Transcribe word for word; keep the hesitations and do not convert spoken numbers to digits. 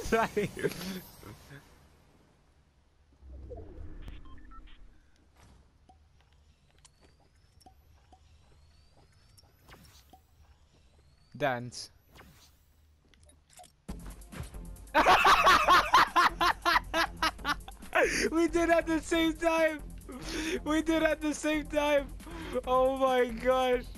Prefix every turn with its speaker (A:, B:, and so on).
A: Sorry. Dance. We did at the same time. We did at the same time. Oh my gosh.